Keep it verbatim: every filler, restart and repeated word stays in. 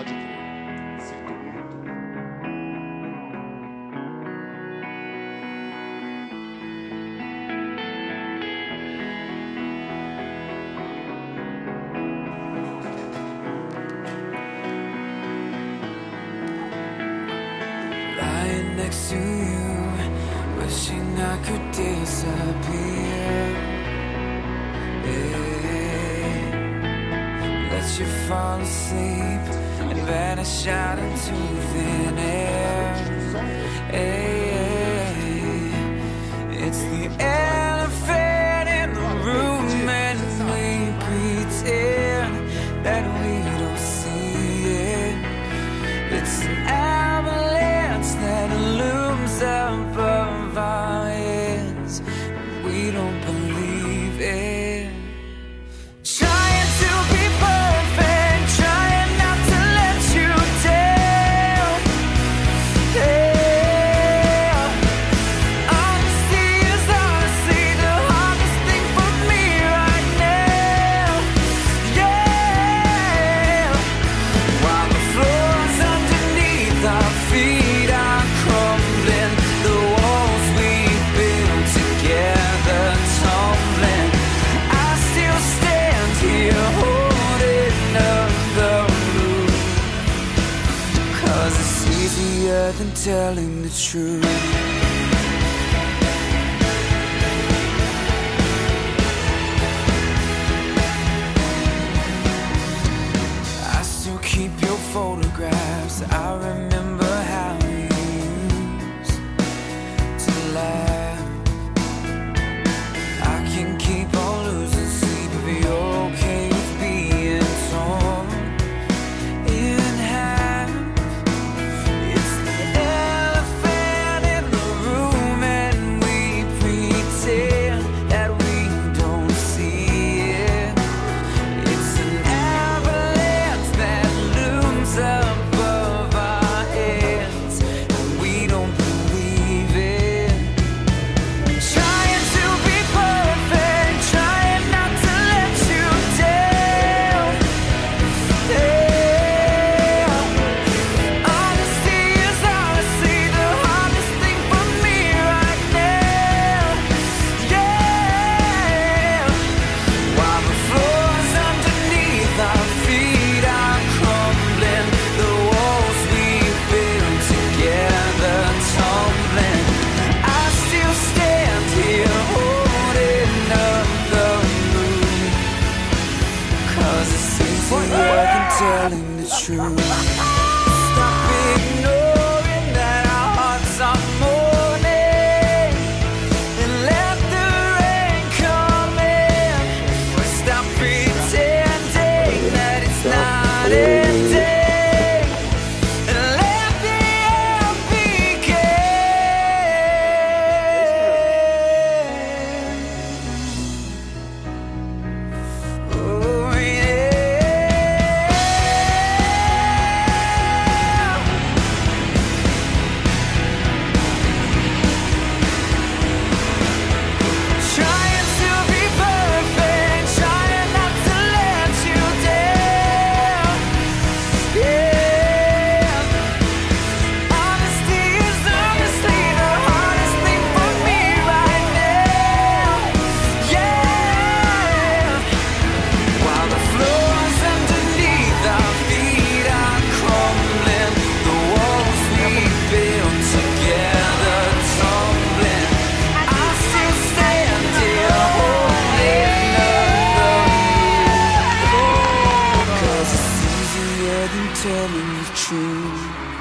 Lying next to you, wishing I could disappear. Hey, let you fall asleep and vanish out into thin air. Hey, it's the elephant in the room and we pretend that we don't see it. It's an avalanche that looms above our heads, and we don't believe it. Trying to be perfect, trying not to let you down. Yeah. Honesty is honestly the hardest thing for me right now. Yeah. While the floors underneath our feet are crumbling, the walls we built together tumbling, I still stand here holding up the roof, 'cause it's easier than telling the truth. I still keep your photographs. I remember how we used to laugh. I can keep on losing sleep if you're okay with being torn in half. It's the elephant in the room and we pretend that we don't see it. It's an avalanche that looms above our heads, and we don't believe it. Trying to be perfect, trying not to let you down. Yeah. Honesty is honestly the hardest thing for me right now. Yeah. While the floors underneath our feet are crumbling, the walls we built together tumbling, I still stand here holding up the moon, 'cause it's easier than telling the truth. Stop ignoring that our hearts are mourning, and let the rain come in. Stop pretending that it's not ending, and let the air begin. Oh yeah. Trying to be perfect, trying not to let you down. Yeah. Honesty is honestly the hardest thing for me right now. Yeah. While the floors underneath our feet are crumbling, the walls we built together tumbling, I still stand here holding up the moon, 'cause it's easier than telling the truth.